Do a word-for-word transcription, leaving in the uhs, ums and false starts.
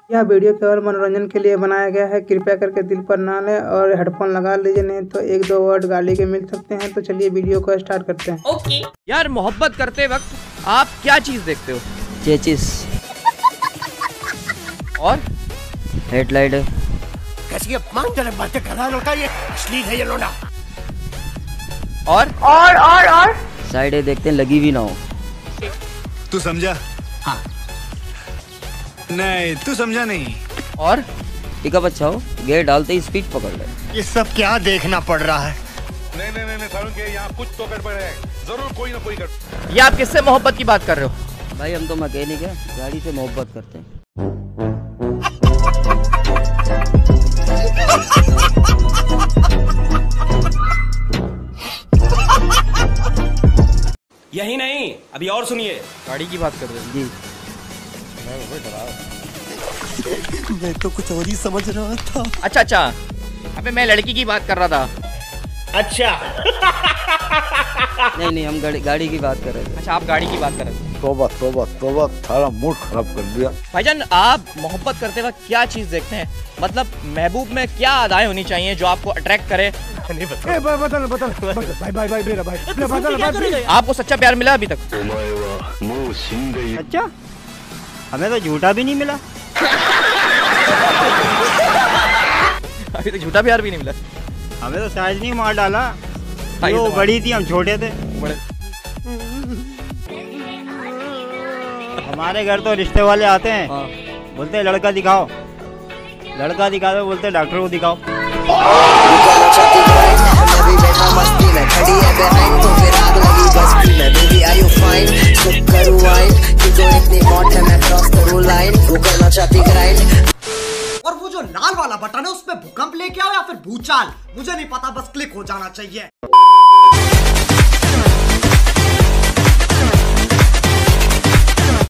यह वीडियो केवल मनोरंजन के लिए बनाया गया है, कृपया करके दिल पर ना लें और हेडफोन लगा लीजिए, नहीं तो एक दो वर्ड गाली के मिल सकते हैं। तो चलिए वीडियो को स्टार्ट करते हैं। ओके यार, मोहब्बत करते वक्त आप क्या चीज देखते हो? चेचिस और हेडलाइट। कैसी अपमानजनक बातें कर रहा है लड़का, ये अश्लील है ये लोना। और और और और साइडें देखते हैं लगी भी ना हो। तू समझा? हाँ। नहीं तू समझा नहीं। और पिकअप अच्छा हो, गेयर डालते ही स्पीड पकड़ ले। ये सब क्या देखना पड़ रहा है? नहीं नहीं नहीं सारुण के यहाँ कुछ तो गड़बड़ है, जरूर कोई ना कोई गड़बड़। ये आप किससे मोहब्बत की बात कर रहे हो? भाई हम तो मैकेनिक है, गाड़ी से मोहब्बत करते हैं। यही नहीं, अभी और सुनिए। गाड़ी की बात कर रहे हो? जी मैं तो कुछ और ही समझ रहा था। अच्छा अच्छा, अबे मैं लड़की की बात कर रहा था। अच्छा नहीं नहीं, हम गाड़ी गाड़ी की बात कर रहे थे। अच्छा, आप गाड़ी की बात कर रहे थे। तोबा तोबा तोबा, सारा मूड खराब कर दिया। भाईजान, आप मोहब्बत करते वक्त क्या चीज देखते हैं? मतलब महबूब में क्या अदाएं होनी चाहिए जो आपको अट्रैक्ट करे? नहीं बता। बदल बदल भाई भाई भाई मेरा भाई बदल बदल। आपको सच्चा प्यार मिला अभी तक? अच्छा, हमें तो झूठा भी नहीं मिला। अभी तक झूठा प्यार भी नहीं मिला। हमें तो साइज नहीं मार डाला, हाँ, वो तो बड़ी थी, हम छोटे थे। बड़े हमारे घर तो रिश्ते वाले आते हैं, हाँ। बोलते हैं लड़का दिखाओ, लड़का दिखा दो, बोलते हैं डॉक्टर को दिखाओ। और वो जो लाल वाला बटन है उसमें भूकंप लेके आओ या फिर भूचाल, मुझे नहीं पता, बस क्लिक हो जाना चाहिए।